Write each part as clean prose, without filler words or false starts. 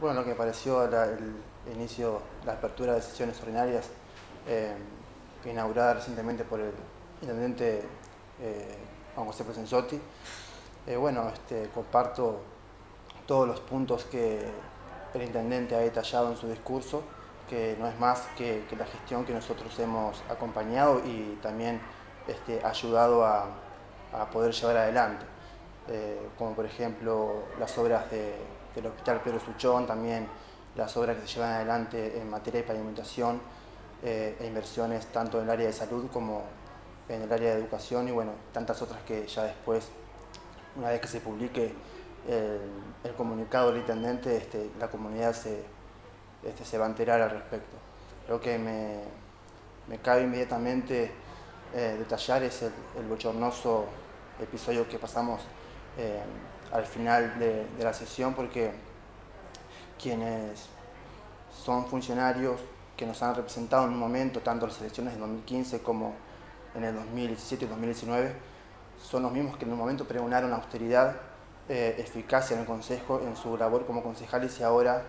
Bueno, lo que me pareció el inicio, la apertura de sesiones ordinarias inaugurada recientemente por el intendente Juan José Crescenzotti. Bueno, comparto todos los puntos que el intendente ha detallado en su discurso, que no es más que la gestión que nosotros hemos acompañado y también ayudado a poder llevar adelante. Como por ejemplo las obras del Hospital Pedro Suchón, también las obras que se llevan adelante en materia de pavimentación e inversiones tanto en el área de salud como en el área de educación y bueno, tantas otras que ya después, una vez que se publique el comunicado del intendente, la comunidad se va a enterar al respecto. Lo que me cabe inmediatamente detallar es el bochornoso episodio que pasamos al final de la sesión, porque quienes son funcionarios que nos han representado en un momento, tanto en las elecciones de 2015 como en el 2017 y 2019, son los mismos que en un momento pregonaron austeridad, eficacia en el Consejo, en su labor como concejales, y ahora,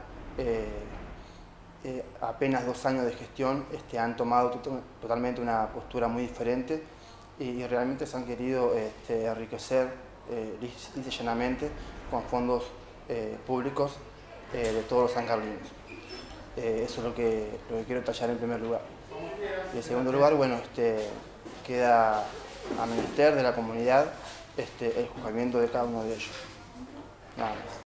apenas 2 años de gestión, han tomado totalmente una postura muy diferente y realmente se han querido enriquecer lisa y llanamente con fondos públicos de todos los sancarlinos. Eso es lo que quiero detallar en primer lugar. Y en segundo lugar, bueno, queda a menester de la comunidad el juzgamiento de cada uno de ellos. Nada más.